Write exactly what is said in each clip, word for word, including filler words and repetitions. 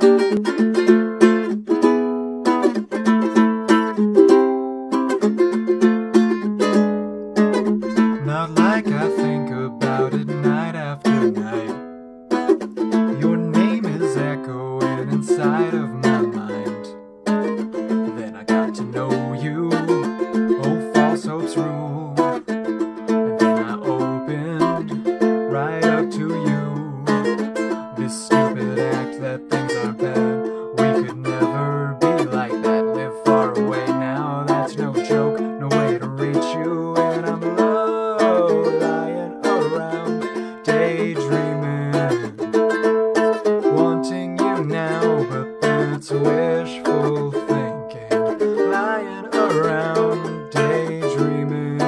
Not like I think about it night after night. Your name is echoing inside of my mind. Then I got to know you. Oh, false hopes rule. And then I opened right up to you. This stupid act that things aren't bad. We could never be like that. Live far away now, that's no joke. No way to reach you, and I'm low, lying around, daydreaming, wanting you now, but that's wishful thinking. Lying around, daydreaming,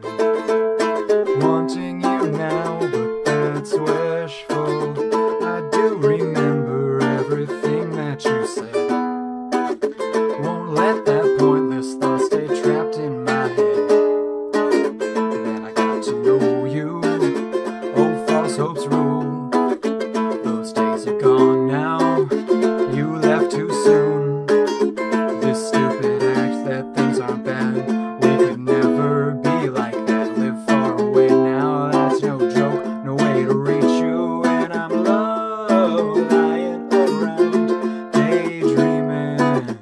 wanting you now, but that's wishful. I do remember everything that you said. Won't let that pointless thought stay trapped in my head. Then I got to know you. Oh, false hopes rule. Those days are gone now. You left too soon. This stupid act that things aren't bad. We could never be like that. Live far away now, that's no joke. No way to reach you, and I'm low, lying around, daydreaming,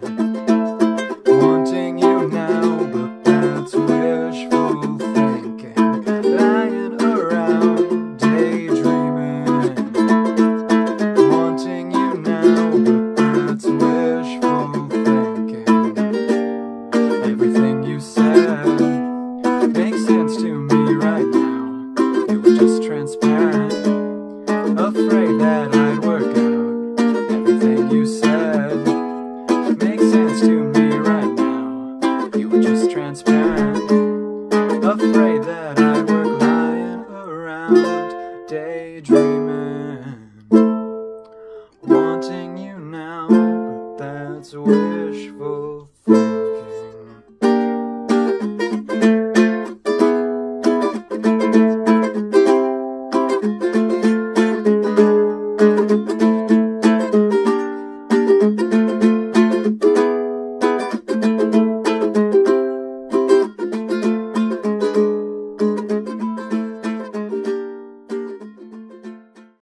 wanting you now, but that's wishful thinking. Lying around, daydreaming, wanting you now, but that's wishful thinking. Everything you said makes sense to me right now. It was just transparent, afraid that I'd work out. Everything you said makes sense to me right now. You were just transparent, afraid